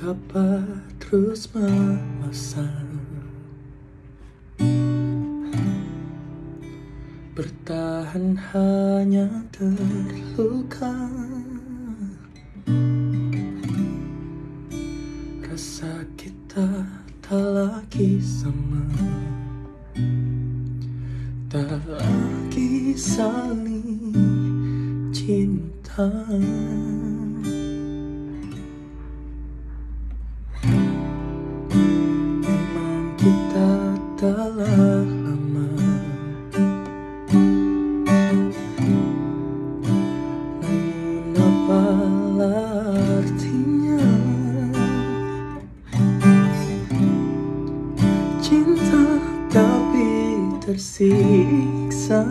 Mengapa terus memaksa bertahan hanya terluka? Rasa kita tak lagi sama, tak lagi saling cinta. Memang kita telah lama, namun apalah artinya cinta tapi tersiksa.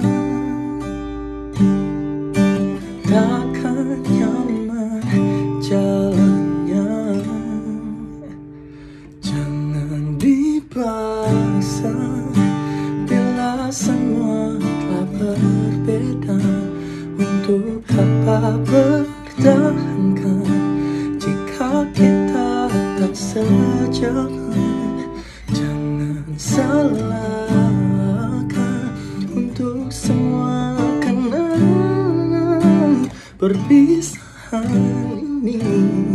Takkan nyaman jalannya, jangan dipaksa. Bila semua telah berbeda, untuk apa pertahankan jika kita tak sejalan? Jangan salahkan untuk semua kenangan perpisahan ini.